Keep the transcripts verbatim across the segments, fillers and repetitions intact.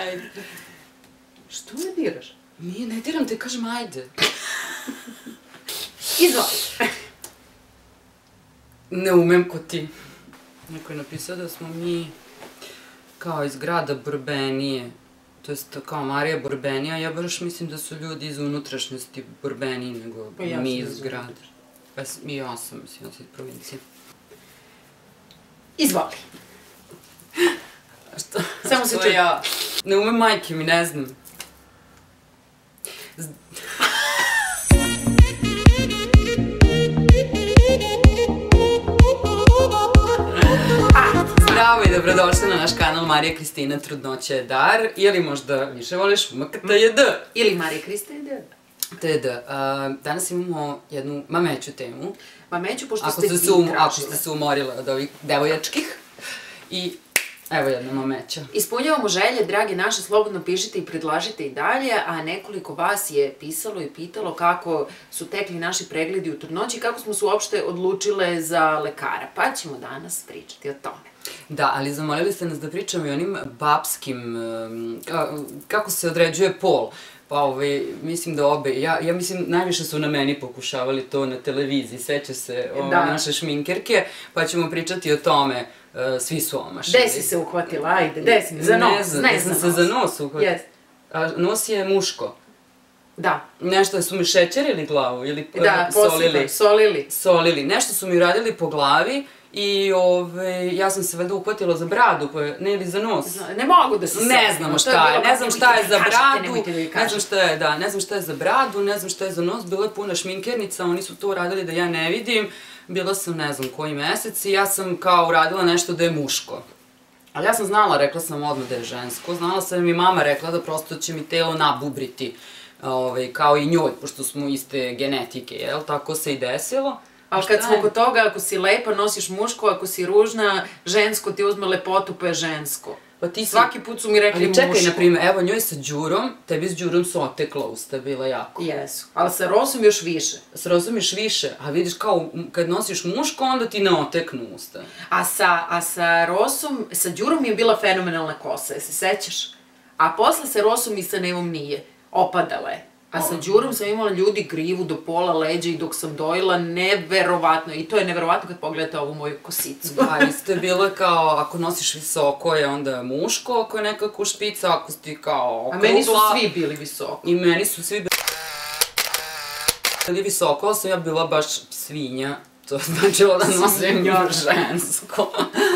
Ajde. Što me diraš? Nije, ne diram te, kažem ajde. Izvoli. Ne umem ko ti. Neko je napisao da smo mi kao iz grada Borbenije, to jest kao Marija Borbenija, ja baš mislim da su ljudi iz unutrašnjosti Borbeniji nego mi iz grada. I ja sam, mislim, iz provincije. Izvoli. Što? Samo se čuje. Ne umem majke mi, ne znam. Zdravo i dobrodošli na naš kanal Marija Kristina Trudnoća je dar, ili možda više voliš M K T J D. Ili Marija Kristina je D. T J D. Danas imamo jednu mameću temu. Mameću, pošto ste vi tražile. Ako ste se umorile od ovih devojačkih. I evo jedna mameća. Ispunjavamo želje, dragi naše, slobodno pišite i predlažite i dalje, a nekoliko vas je pisalo i pitalo kako su tekli naši pregledi u trudnoći i kako smo se uopšte odlučile za lekara. Pa ćemo danas pričati o tome. Da, ali zamolili ste nas da pričamo i onim babskim, kako se određuje pol. Pa ovaj, mislim da obe, ja mislim najviše su na meni pokušavali to na televiziji, seća se naše šminkerke, pa ćemo pričati o tome, svi su omašili. Gde si se uhvatila, ajde, gde si mi, za nos, ne za nos. Ne znam se za nos uhvatila. A nos je muško. Da. Nešto su mi šećerili glavu ili solili. Da, posebno, solili. Solili, nešto su mi uradili po glavi. I ja sam se valjda uhvatila za bradu, ne ili za nos. Ne mogu da se sve. Ne znamo šta je, ne znam šta je za bradu, ne znam šta je, da, ne znam šta je za bradu, ne znam šta je za nos, bila je puna šminkernica, oni su to uradili da ja ne vidim, bila sam ne znam koji mesec i ja sam kao uradila nešto da je muško. Ali ja sam znala, rekla sam odmah da je žensko, znala sam i mi mama rekla da prosto će mi telo nabubriti, kao i njoj, pošto smo iste genetike, jel, tako se i desilo. Ali kad smo kod toga, ako si lepa, nosiš muško, ako si ružna, žensko ti uzme lepotu pa je žensko. Svaki put su mi rekli muško. Ali čekaj, na primjer, evo njoj sa Đurom, tebi s Đurom su otekla usta, bila jako. Jesu, ali sa Rosom još više. Sa Rosom još više, a vidiš kao kad nosiš muško, onda ti ne oteknu usta. A sa Rosom, sa Đurom mi je bila fenomenalna kosa, se sećaš? A posle sa Rosom i sa Nevom nije, opadala je. A sa Đurom sam imala ljudi grivu do pola leđa i dok sam dojila, neverovatno. I to je neverovatno kad pogledate ovu moju kosicu. Da, isto je bilo kao, ako nosiš visoko je onda muško, ako je nekako špica, ako si kao okrugla. A meni su svi bili visoko. I meni su svi bili visoko, ali sam ja bila baš svinja. To značilo da nosim žensko.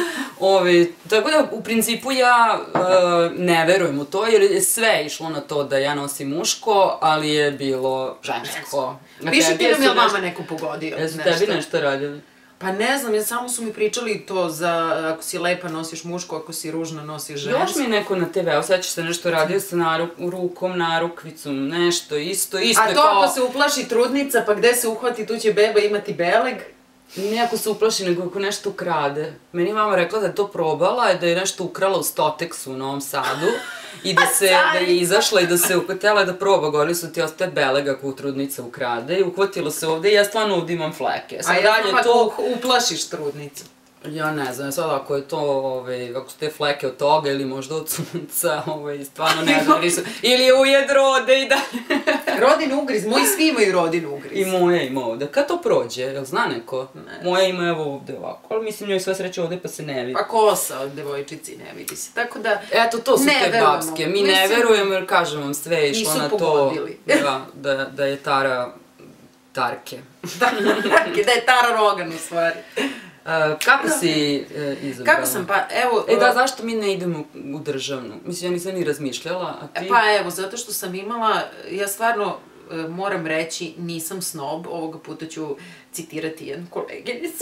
Tako da, u principu ja ne verujem u to, jer je sve išlo na to da ja nosim muško, ali je bilo žensko. Piši ti nam je li mama neko pogodio? Jesu tebi nešto radili? Pa ne znam, samo su mi pričali to za ako si lepa nosiš muško, ako si ružna nosiš žensko. Još mi neko na te veu, sećaš se nešto radio sa rukom, narukvicom, nešto isto, isto je kao... A to ako se uplaši trudnica, pa gde se uhvati, tu će beba imati beleg? Ne ako se uplaši, nego ako nešto ukrade. Meni mama rekla da je to probala i da je nešto ukrala u Stoteksu u Novom Sadu i da je izašla i da se htjela da proba, govorili su ti ostaje beleg ako trudnica ukrade i uhvatilo se ovde i ja stvarno ovde imam fleke. A ja znam ako uplašiš trudnicu? Ja ne znam, sad ako je to, ako su te fleke od toga ili možda od sunca, stvarno ne znam, ili ujed rode i dalje. Rodin ugriz, moji svi imaju rodin ugriz. I moja ima ovde. Kad to prođe, jel zna neko? Moja ima evo ovde ovako, ali mislim njoj sve sreće ovde pa se ne vidi. Pa kosa od devojčici ne vidi se, tako da... Eto, to su te babske, mi ne verujemo jer kažem vam sve je išlo na to da je Tara Tarke. Da je Tara Rogan u stvari. Kako si izabrala? Kako sam, pa evo... E da, zašto mi ne idemo u državnu? Mislim, ja nisam ni razmišljala, a ti... Pa evo, zato što sam imala, ja stvarno moram reći, nisam snob, ovoga puta ću citirati jednu koleginicu.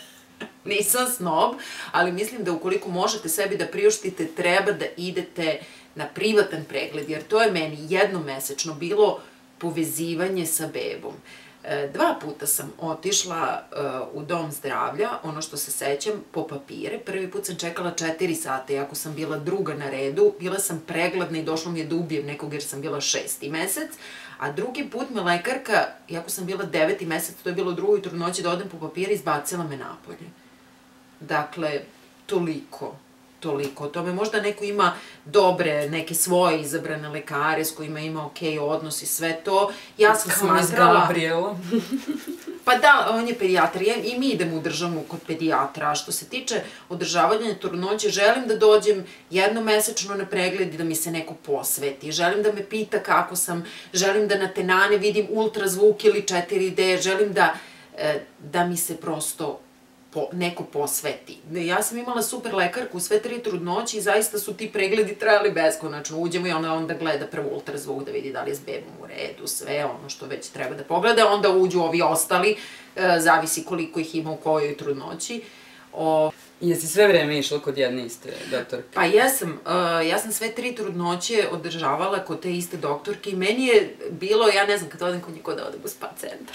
Nisam snob, ali mislim da ukoliko možete sebi da priuštite, treba da idete na privatan pregled, jer to je meni jednomesečno bilo povezivanje sa bebom. Dva puta sam otišla u dom zdravlja, ono što se sećam, po papire. Prvi put sam čekala četiri sata, iako sam bila druga na redu. Bila sam pregladna i došlo mi je da ubijem nekog jer sam bila šesti mesec. A drugi put me lekarka, iako sam bila deveti mesec, to je bilo u drugoj trudnoći da odem po papire, izbacila me napolje. Dakle, toliko. toliko o tome. Možda neko ima dobre, neke svoje izabrane lekare s kojima ima okej odnos i sve to. Ja sam smatrala... Kao Gabriela. Pa da, on je pedijatar i mi idemo u državnu kod pedijatra. A što se tiče održavanja trudnoće, želim da dođem jednomesečno na pregled i da mi se neko posveti. Želim da me pita kako sam, želim da na tenane vidim ultrazvuk ili četiri de, želim da, da mi se prosto neko posveti. Ja sam imala super lekarku sve tri trudnoće i zaista su ti pregledi trajali beskonačno. Uđemo i ona onda gleda prvo ultrazvuk da vidi da li je s bebom u redu, sve ono što već treba da pogleda, onda uđu ovi ostali, zavisi koliko ih ima u kojoj trudnoći. Jesi sve vreme išla kod jedne iste doktorke? Pa jesam, ja sam sve tri trudnoće održavala kod te iste doktorke i meni je bilo, ja ne znam, kad odem kod njih, da odem u spa centar.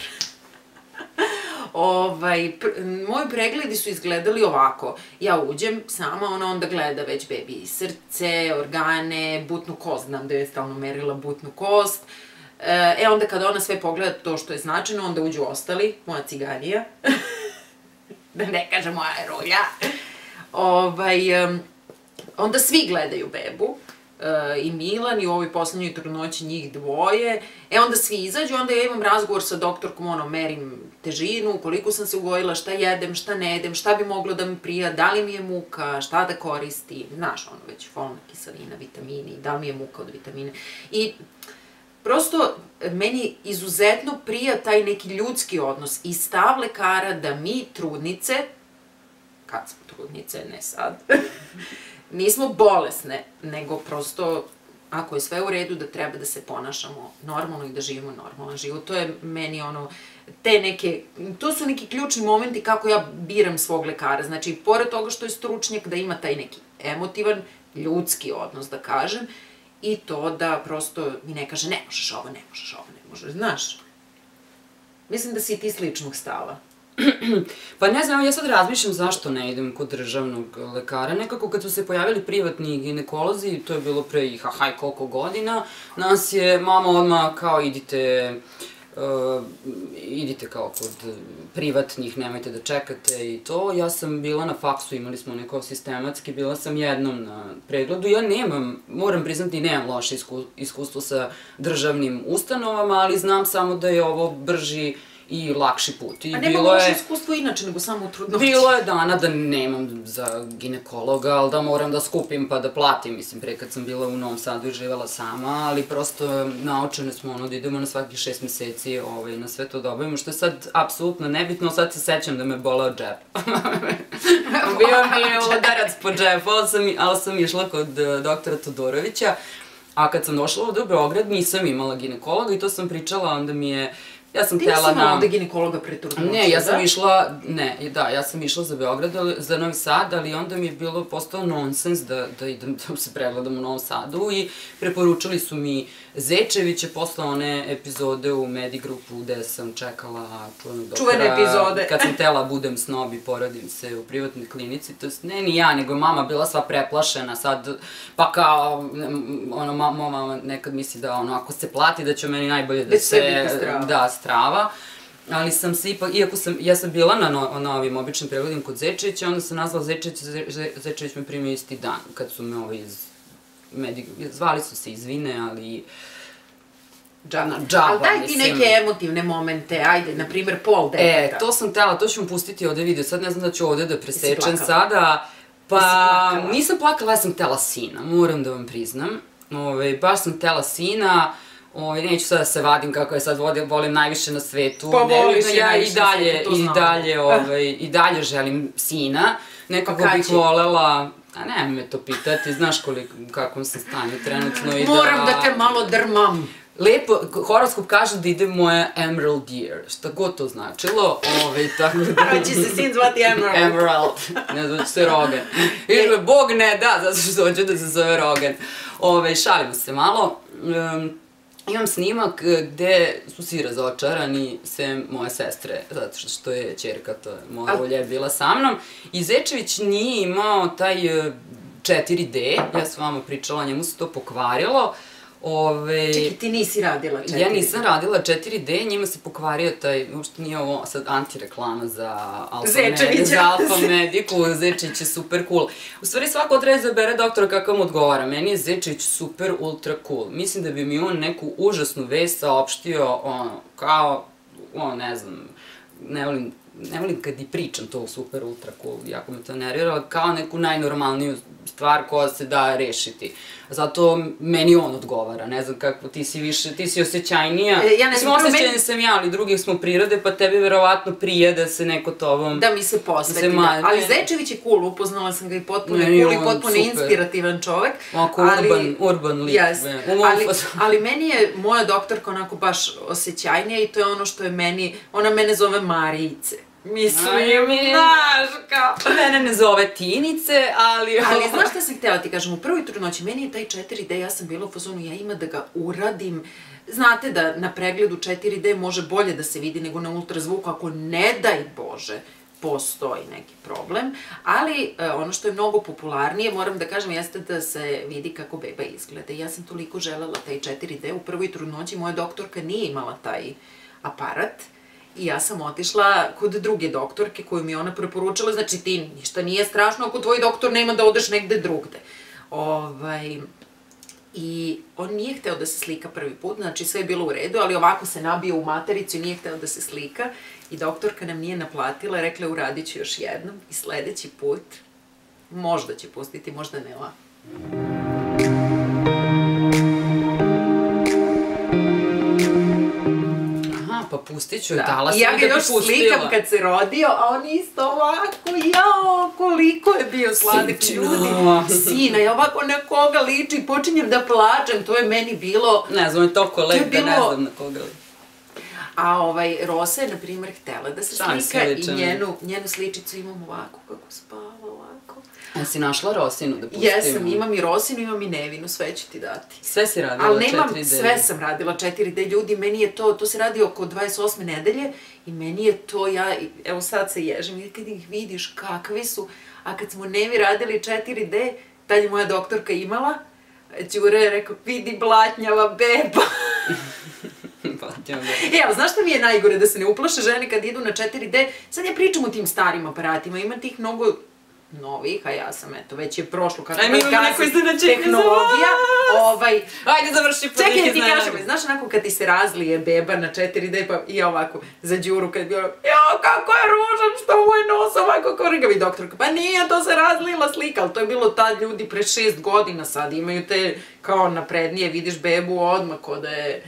Moji pregledi su izgledali ovako. Ja uđem sama, ona onda gleda već bebi srce, organe, butnu kost, znam da je stalno merila butnu kost. E onda kada ona sve pogleda to što je značajno, onda uđu ostali, moja ciganija, da ne kažem moja rolja. Onda svi gledaju bebu, i Milan i u ovoj poslednjoj trudnoći njih dvoje. E onda svi izađu, onda ja imam razgovor sa doktorkom, ono, merim težinu, koliko sam se ugojila, šta jedem, šta ne jedem, šta bi moglo da mi prija, da li mi je muka, šta da koristim, znaš, ono, već folna kiselina, vitamini, da li mi je muka od vitamine. I prosto meni izuzetno prija taj neki ljudski odnos i stav lekara da mi trudnice, kad smo trudnice, ne sad, nismo bolesne, nego prosto, ako je sve u redu, da treba da se ponašamo normalno i da živimo normalan život. To je meni ono, te neke, to su neki ključni momenti kako ja biram svog lekara. Znači, pored toga što je stručnjak, da ima taj neki emotivan, ljudski odnos, da kažem, i to da prosto mi ne kaže, ne možeš ovo, ne možeš ovo, ne možeš, znaš. Mislim da si i ti sličnog stava. Pa ne znam, ja sad razmišljam zašto ne idem kod državnog lekara. Nekako kad su se pojavili privatni ginekolozi, to je bilo pre i hahaj koliko godina, nas je mama odmah kao idite, idite kao kod privatnih, nemojte da čekate i to. Ja sam bila na faksu, imali smo neko sistematski, bila sam jednom na pregledu. Ja nemam, moram priznati, nemam loše iskustvo sa državnim ustanovama, ali znam samo da je ovo brži i lakši put. A nema loše iskustvo inače, nego samo u trudnoći. Bilo je dana da nemam za ginekologa, ali da moram da skupim pa da platim. Mislim, pre kad sam bila u Novom Sadu i živela sama, ali prosto naučene smo ono da idemo na svakih šest meseci na sve to da obavimo, što je sad apsolutno nebitno, sad se sećam da me boleo džep. Bio mi je udarac po džepu, ali sam išla kod doktora Todorovića, a kad sam došla ovde u Beograd nisam imala ginekologa i to sam pričala, onda mi je Ti nisi imala ovde ginekologa pre trudnoće, da? Ne, ja sam išla, ne, da, ja sam išla za Beograd, za Novi Sad, ali onda mi je bilo postao nonsens da idem da se pregledam u Novom Sadu i preporučili su mi Zečevića posle one epizode u Medigrupu gde sam čekala čuvenog doktora. Čuvene epizode. Kad sam tela budem snob i porodim se u privatnoj klinici, to je ne ni ja, nego mama bila sva preplašena sad, pa kao, ono, mama nekad misli da ono, ako se plati da će meni najbolje da se, da, strava. Ali sam se ipak, iako sam, ja sam bila na ovim običnim pregledima kod Zečevića, onda sam nazvala Zečević, Zečević me primio isti dan, kad su me ovi iz zvali su se izvine, ali džaba, mislim. Ali daj ti neke emotivne momente, ajde, na primer pol deteta. E, to sam htela, to ću vam pustiti ovde video, sad ne znam da ću ovde da presečem sada. Pa, nisam plakala, ja sam htela sina, moram da vam priznam. Baš sam htela sina, neću sada da se vadim kako je sad volim najviše na svetu. Pa voliš je najviše na svetu, to znam. I dalje želim sina, nekako bih volela... A ne me to pitati, znaš kakvom sam stanju trenutno i da... Moram da te malo drmam. Lepo, horoskop kaže da ide moje Emerald Year, šta god to značilo, tako da... Će se sin zvati Emerald. Emerald, ne znam, se Rogan. Ili, Bog ne da, zato što hoću da se zove Rogan. Šalimo se malo. Imam snimak gde su svi razočarani, sem moje sestre, zato što je ćerka, to je moja ulja, bila sa mnom. I Zečević nije imao taj četiri de, ja sam vama pričala, njemu se to pokvarilo. Čekaj, ti nisi radila četiri D? Ja nisam radila četiri D, njima se pokvario taj, uopšte nije ovo sad antireklama za Alfa Mediku, Zečević je super cool. U stvari svako treba izabere doktora kako mu odgovara, meni je Zečević super ultra cool. Mislim da bi mi on neku užasnu vest saopštio, ono, kao, ono, ne znam, ne volim, ne volim kad i pričam to super ultra cool, jako me to nervira, kao neku najnormalniju stvar koja se da rešiti. Zato meni on odgovara, ne znam kako, ti si više, ti si osjećajnija. Mislim, osjećajni sam ja, ali drugih smo prirode, pa tebi verovatno prije da se neko tobom... Da mi se posveti, da. Ali Zečević je cool, upoznala sam ga i potpuno je cool i potpuno inspirativan čovek. Ovako urban lik. Ali meni je moja doktorka onako baš osjećajnija i to je ono što je meni, ona mene zove Marijice. Mislim, znaš kao... Mene ne zove Tinice, ali... Ali znaš šta sam htjela ti kažem, u prvoj trudnoći, meni je taj četiri D, ja sam bila u fazonu, ja ima da ga uradim. Znate da na pregledu četiri D može bolje da se vidi nego na ultrazvuku, ako ne daj Bože postoji neki problem, ali ono što je mnogo popularnije, moram da kažem, jeste da se vidi kako beba izgleda. Ja sam toliko želela taj četiri D, u prvoj trudnoći moja doktorka nije imala taj aparat, i ja sam otišla kod druge doktorke koju mi je ona preporučila, znači ti ništa nije strašno ako tvoj doktor nema da odeš negde drugde. I on nije hteo da se slika prvi put, znači sve je bilo u redu, ali ovako se nabio u matericu i nije hteo da se slika i doktorka nam nije naplatila, rekla je uradit ću još jednom i sledeći put možda će pustiti, možda ne la. Pa pustit ću, dala sam da bi pustila. I ja ga još slikam kad se rodio, a on isto ovako, jao, koliko je bio sladak ljudi. Sina, ja ovako na koga liči i počinjem da plačem, to je meni bilo... Ne znam, je toliko lep da ne znam na koga liči. A ovaj, Rosa je, na primjer, htela da se slika i njenu sličicu imam ovako, kako spava, ovako. A si našla Rosinu da pustimo? Jesam, imam i Rosinu, imam i Nevinu, sve ću ti dati. Sve si radila četiri D? Ali nemam, sve sam radila četiri D, ljudi, meni je to, to se radi oko dvadeset osme nedelje i meni je to, ja, evo sad se ježem, i kad ih vidiš kakvi su, a kad smo Nevi radili četiri D, tad je moja doktorka imala, Đure je rekao, vidi blatnjava beba. Evo, znaš šta mi je najgore, da se ne uplaše žene kad idu na četiri D, sad ja pričam o tim starim aparatima, ima tih mnogo novih, a ja sam, eto, već je prošlo kako da kažem tehnologija. Ajde, završi po njih iznenadim. Čekaj, ti kažem, znaš onako kad ti se razlije beba na četiri D, pa i ovako, za Đuru kad je bilo, jao, kako je ružan, što mu je nos ovako kao rigavi doktorka. Pa nije, to se razlila slika, ali to je bilo tad ljudi pre šest godina, sad imaju te kao naprednije, vidiš bebu odmah, ko da je...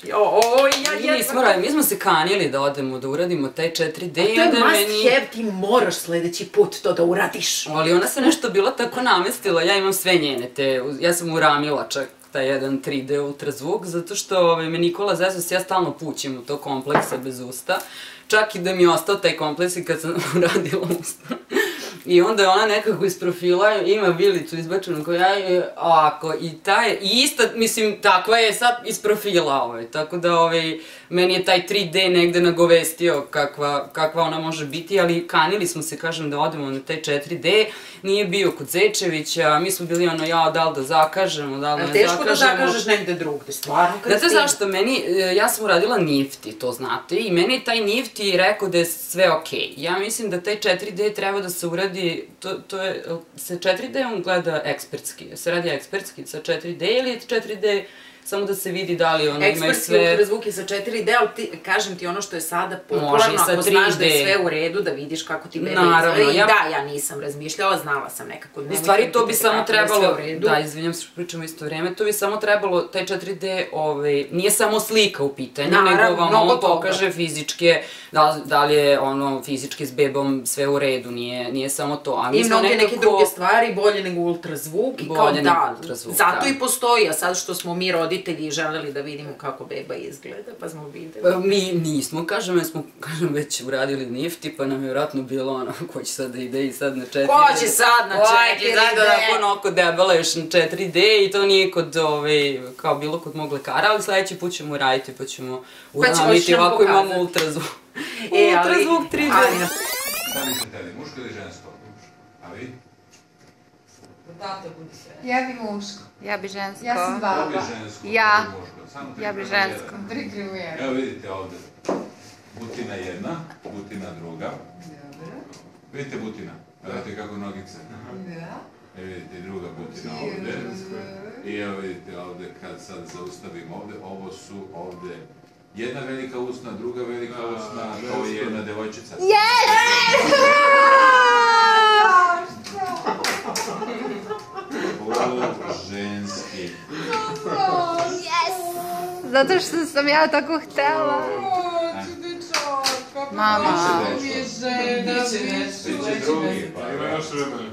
Mi smo se kanili da odemo, da uradimo taj četiri D. A to je must have, ti moraš sledeći put to da uradiš. Ali ona se nešto bila tako namestila, ja imam sve njene te, ja sam uramila čak taj jedan tri D ultrazvuk, zato što me Nikola zezao se ja stalno pućim u to kompleksa bez usta, čak i da mi je ostao taj kompleks i kad sam uradila usta. I onda je ona nekako iz profila, ima vilicu izbačenu koja je ovako, i ta je, i ista, mislim, takva je sad iz profila ovaj, tako da ovaj, meni je taj tri D negde nagovestio kakva ona može biti, ali kanili smo se, kažem, da odemo na taj četiri D, nije bio kod Zečevića, mi smo bili ono, jao, da li da zakažemo, da li da ne zakažemo. Teško da zakažeš negde drugde, stvarno kad stigne. Znate zašto, meni, ja sam uradila Nifty, to znate, i meni je taj Nifty rekao da je sve okej. Ja mislim da taj četiri D treba da se uradi, to je, sa četiri D on gleda ekspertski, se radi ekspertski sa četiri D ili četiri D samo da se vidi da li ono imaju sve... Ekspertski ultrazvuk je sa četiri D, ali kažem ti ono što je sada popularno, ako znaš da je sve u redu, da vidiš kako ti beba izgleda. I da, ja nisam razmišljala, znala sam nekako... U stvari, to bi samo trebalo... Da, izvinjam se što pričamo isto vreme, to bi samo trebalo, taj četiri D, nije samo slika u pitanju, nego vam on pokaže fizičke, da li je ono fizički s bebom sve u redu, nije samo to. I mnoge neke druge stvari, bolje nego ultrazvuk. Bolje nego ultrazvuk, da. Zato i postoji, a sad što smo mi rodili roditelji želeli da vidimo kako beba izgleda, pa smo videli. Mi nismo, kažem, jer smo, kažem, već uradili Nifty, pa nam je vjerojatno bilo ono, ko će sad da ide i sad na četiri D. Ko će sad na četiri D? Ko će sad da onako debela još na četiri D i to nije kod, kao bilo kod mog lekara, ali sledeći put ćemo raditi, pa ćemo uramiti, ovako imamo ultrazvuk. Ultrazvuk tri D. Šta mi se teli, muško ili žensko? A vi? tata budi sve. Ja bi muško. Ja bi žensko. Ja sam baba. Ja bi žensko. Ja. Samo tri Ja bi prema žensko. jedan. Tri prema jedan. Evo vidite ovde. Butina jedna, butina druga. Dobro. Vidite butina? Vidite kako nogice. Da. E vidite druga butina ovde. I evo vidite ovde, kad sad zaustavim ovde, ovo su ovde jedna velika usna, druga velika usna, ovo je jedna devojčica. O, ženski. Zato što sam ja tako htela. Mama. Mi je žena, Biće drugi, pa ima još vremena.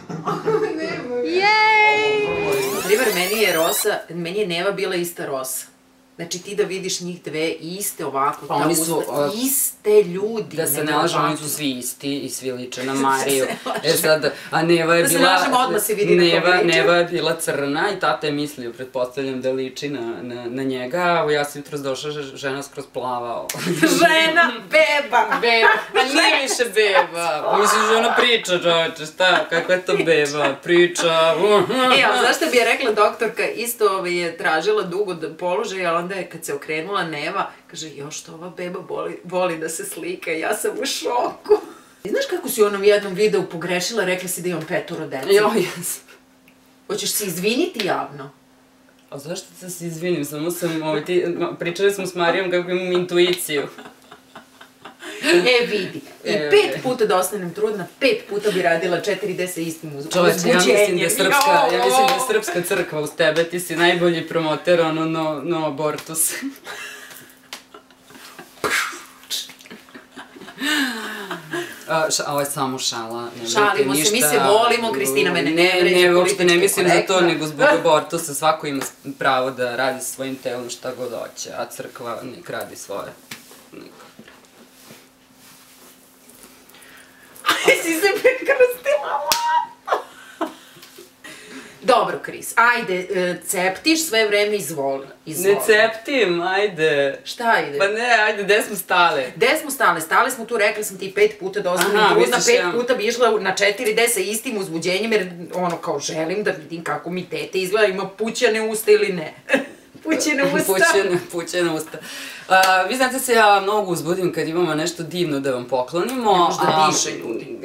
Jej! Na primjer, meni je Rosa, meni je Neva bila ista Rosa. Znači ti da vidiš njih dve iste ovako, Pa ta oni su, usta, uh, iste ljudi. Da se ne nevjerovatno. lažemo, oni su svi isti i svi liče na Mariju. E sad, a Neva je Da se bila... ne lažemo, odmah se vidi na Neva, koga liči. Neva je bila crna i tata je mislio, pretpostavljam da liči na, na, na njega, a evo ja sam jutros došla, že- žena skroz plava. Žena, beba! Beba, a nije više beba. Mislim, žena priča, čoveče, šta, kakva je to beba, priča. E, ali zašto bi je rekla doktorka, isto ovaj, je tražila dugo da položaj, ali onda je kad se okrenula Neva, kaže, još to ova beba voli, voli da se slika, ja sam u šoku. Znaš kako si u onom jednom videu pogrešila, rekla si da imam petoro dece? Jo, jes. Hoćeš se izviniti javno? A zašto da se izvinim, samo sam, ovaj, ti, pričali smo s Marijom kako imam intuiciju. E, vidi. I E, pet e. puta da ostanem trudna, pet puta bi radila četiri D sa istim uz... Čoveče, ja mislim da je uzbuđenjem. srpska, ja Jao! mislim da je srpska crkva uz tebe, ti si najbolji promoter, ono, no, no abortus. A, ša, ovo je samo šala. Ne brinite Šalimo se, mi ništa. se volimo, Kristina mene ne Ne, vređa, ne, uopšte ne politički mislim za to, korektno. nego zbog abortusa, svako ima pravo da radi sa svojim telom šta god hoće, a crkva nek radi svoje. Niko. Si se prekrstila, Dobro, Kris, ajde, e, ceptiš sve vreme, izvoli. izvoli. Ne ceptim, ajde. Šta ide? Pa ne, ajde, gde smo stale? Gde smo stale? Stale smo tu, rekla sam ti pet puta da ostanem Aha, trudna, misliš pet ja- puta bi išla na četiri D sa istim uzbuđenjem, jer ono kao želim da vidim kako mi tete izgleda, ima pućane usta ili ne. Pućene usta. Pućene, pućene usta. A, vi znate se, ja mnogo uzbudim kad imamo nešto divno da vam poklonimo. Ne može da a- diše, ljudi.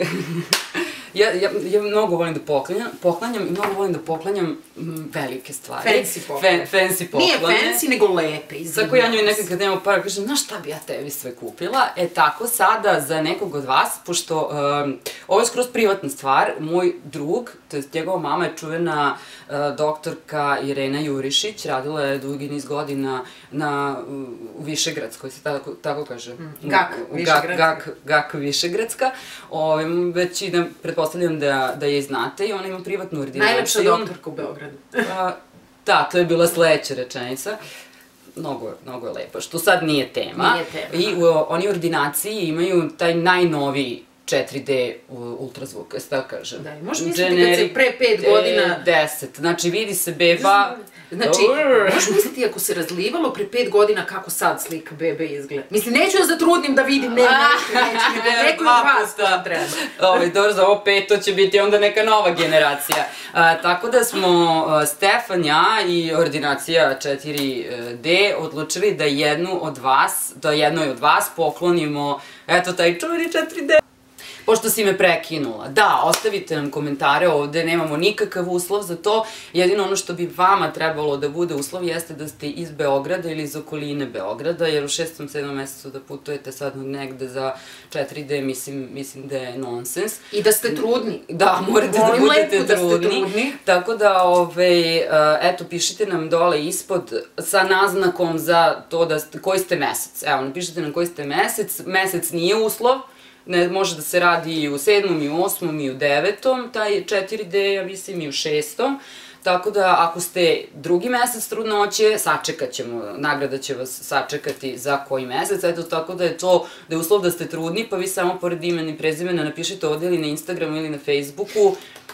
Ja, ja, ja mnogo volim da poklanjam, poklanjam i mnogo volim da poklanjam mm, velike stvari. Fancy poklone. Fe, fancy poklone. Nije fancy, nego lepe, izvinjam Tako ja njoj se. nekad kad nema para kažem, znaš šta bi ja tebi sve kupila? E tako sada za nekog od vas, pošto um, ovo je skroz privatna stvar, moj drug, to je njegova mama je čuvena uh, doktorka Irena Jurišić, radila je dugi niz godina na, u, u Višegradskoj, se tako, tako kaže? Mm, Gak, U- u Višegradska. Gak, Gak, Gak Višegradska. Ove, već i da pretpostavljam da, da je znate i ona ima privatnu ordinaciju. Najlepša doktorka u Beogradu. A, da, to je bila sledeća rečenica. Mnogo, mnogo je lepo, što sad nije tema. Nije tema. I u, oni u ordinaciji imaju taj najnoviji četiri D u- ultrazvuk, jesi tako kažem? Da, i možeš misliti kad se pre pet godina- deset, znači vidi se beba... Znači, Urr. možeš misliti ako se razlivalo pre pet godina kako sad slika bebe izgleda. Mislim, neću da zatrudnim da vidim, ne, neću, neću, nego neko od Dva vas puta. to treba. Ovaj, dobro, za ovo peto će biti onda neka nova generacija. A, tako da smo a, Stefan, ja i ordinacija četiri D odlučili da jednu od vas, da jednoj od vas poklonimo, eto, taj čuveni četiri D. Pošto si me prekinula, da, ostavite nam komentare ovde, nemamo nikakav uslov za to, jedino ono što bi vama trebalo da bude uslov jeste da ste iz Beograda ili iz okoline Beograda, jer u šestom, sedmom mesecu da putujete sad negde za četiri D, mislim, mislim da je nonsens. I da ste trudni. Da, morate da Molim budete lepo da ste trudni. trudni. Tako da, ovaj, uh, eto, pišite nam dole ispod sa naznakom za to da ste, koji ste mesec. Evo, napišite nam koji ste mesec. Mesec nije uslov. Ne, može da se radi i u sedmom, i u osmom, i u devetom, taj četiri D, ja mislim, i u šestom. Tako da, ako ste drugi mesec trudnoće, sačekat ćemo, nagrada će vas sačekati za koji mesec, eto, tako da je to, da je uslov da ste trudni, pa vi samo pored imena i prezimena napišite ovde ili na Instagramu ili na Facebooku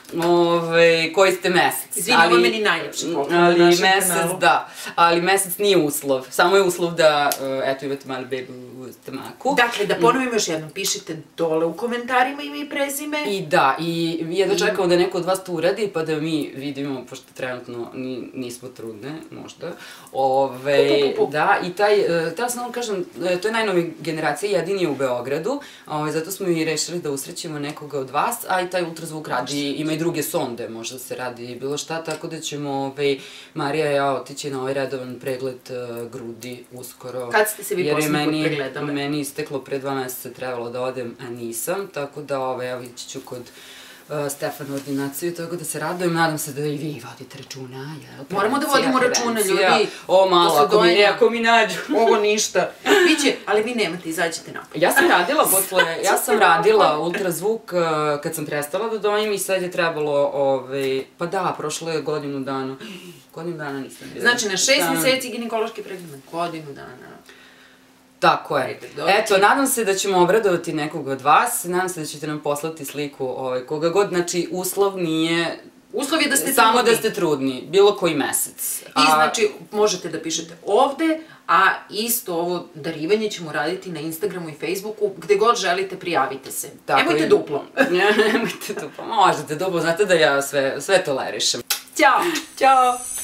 Ove, koji ste mesec. Izvini, ovo je meni najljepši poklon na ali našem mesec, kanalu. da, ali mesec nije uslov. Samo je uslov da, eto, imate mali bebu u stomaku. Dakle, da ponovim još jednom, pišite dole u komentarima ime i prezime. I da, i jedno čekamo da neko od vas to uradi, pa da mi vidimo, pošto trenutno ni, nismo trudne, možda. Ove, da, i taj, ta sam vam kažem, to je najnovija generacija, jedini je u Beogradu, ove, zato smo i rešili da usrećimo nekoga od vas, a i taj ultrazvuk radi, ima i druge sonde, možda se radi bilo šta, tako da ćemo, ove, Marija i ja otići na ovaj redovan pregled uh, grudi uskoro. Kad ste se vi posljednji put pregledali? Jer je meni isteklo pre dva meseca trebalo da odem, a nisam, tako da ove, evo ići ću kod uh, Stefana ordinaciju, tako da se radujem, nadam se da i vi vodite računa, jel? Moramo da vodimo računa, ljudi. O, malo, ako mi, ako mi nađu. Ovo ništa. Biće, ali vi nemate, izađete napad. Ja sam radila posle, ja sam radila ultrazvuk uh, kad sam prestala da dojim i sad je trebalo, ove, pa da, prošlo je godinu dana. Godinu dana nisam bila. Znači, na šest meseci ginekološki pregled, godinu dana. Tako je. Eto, nadam se da ćemo obradovati nekog od vas, nadam se da ćete nam poslati sliku koga god, znači uslov nije... Uslov je da ste trudni. Samo da ste trudni, bilo koji mesec. I znači, možete da pišete ovde, a isto ovo darivanje ćemo raditi na Instagramu i Facebooku, gde god želite, prijavite se. Nemojte duplo. Nemojte duplo, možete duplo, znate da ja sve tolerišem. Ćao! Ćao!